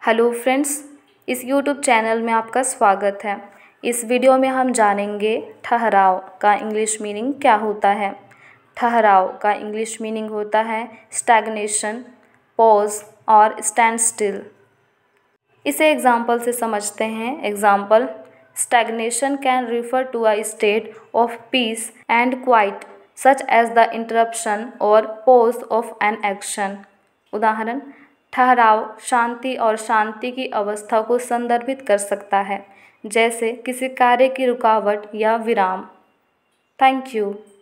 Hello friends, इस YouTube channel में आपका स्वागत है। इस वीडियो में हम जानेंगे ठहराव का इंग्लिश मीनिंग क्या होता है। ठहराव का इंग्लिश मीनिंग होता है स्टैग्नेशन, पॉज और स्टैंड स्टिल। इसे एग्जाम्पल से समझते हैं। Example: stagnation can refer to a state of peace and quite such as the interruption और पॉज ऑफ एन एक्शन। उदाहरण: ठहराव शांति और शांति की अवस्था को संदर्भित कर सकता है, जैसे किसी कार्य की रुकावट या विराम। Thank you.